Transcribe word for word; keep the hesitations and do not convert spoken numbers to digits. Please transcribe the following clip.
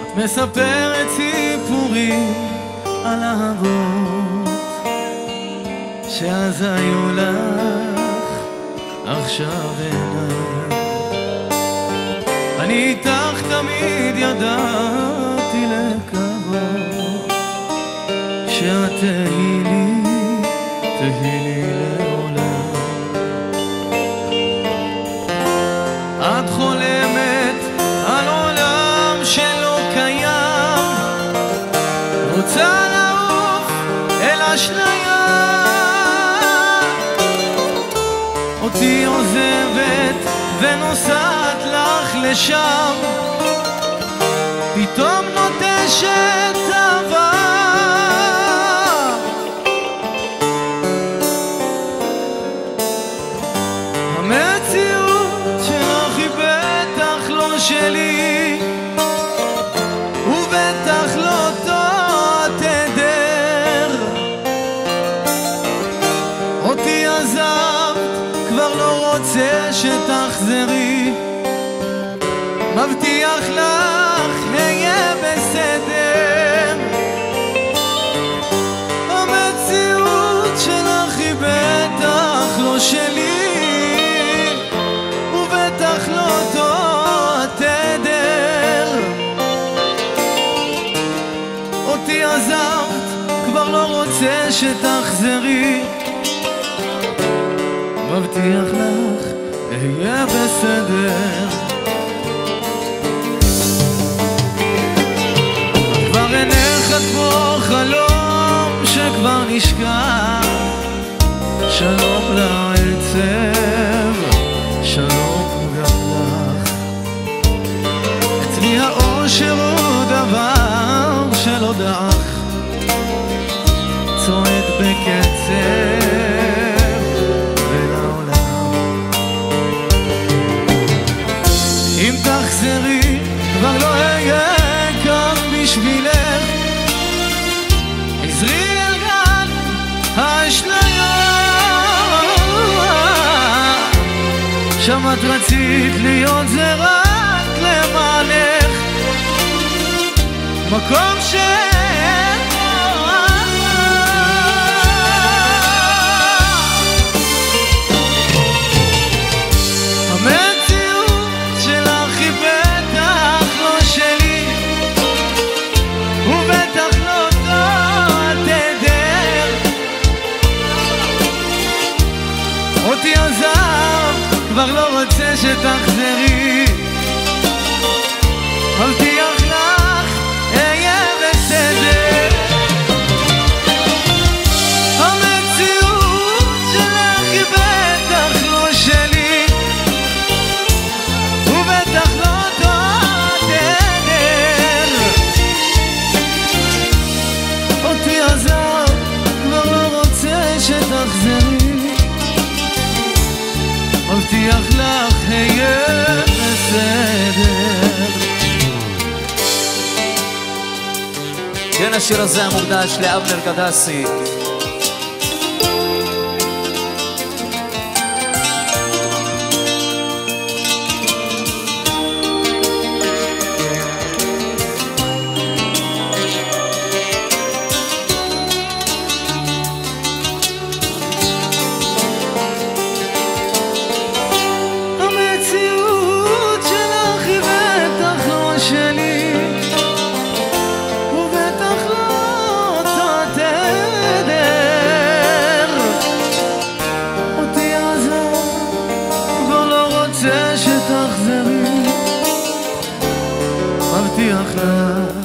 מספרת סיפורים על אהבות שאז היו לך, עכשיו אינם. אני איתך תמיד ידעתי לקוות שאת תהי לי, תהי לי לעולם. את חולמת על עולם שלא קיים, רוצה לעוף אל אשליה, אותי עוזבת ונוסעת לך לשם, פתאום נוטשת אהבה. המציאות שלך היא בטח לא שלי, ובטח לא אותו התדר. אותי עזבת, כבר לא רוצה שתחזרי, מבטיח לך אהיה בסדר. המציאות שלך היא בטח לא שלי, ובטח לא אותו התדר. אותי עזבת, כבר לא רוצה שתחזרי, מבטיח לך אהיה בסדר. כבר אינך כמו חלום שכבר נשכח, שלום לעצב, שלום גם לך. אצלי האושר הוא דבר שלא דעך, צועד בקצב אם תחזרי, כבר לא אהיה כאן בשבילך. עזרי אל גן האשליה, שם את רצית להיות, זה רק למענך, מקום שאין בו. אותי עזב, כבר לא רוצה שתחזרי, מבטיח לך אהיה בסדר. המציאות שלך היא בטח לא שלי, ובטח לא אותו התדר. אותי עזב, כבר לא רוצה שתחזרי, מבטיח לך אהיה בסדר. כן, השיר הזה מוקדש לאבנר קדסי. שתחזרי, מבטיח לך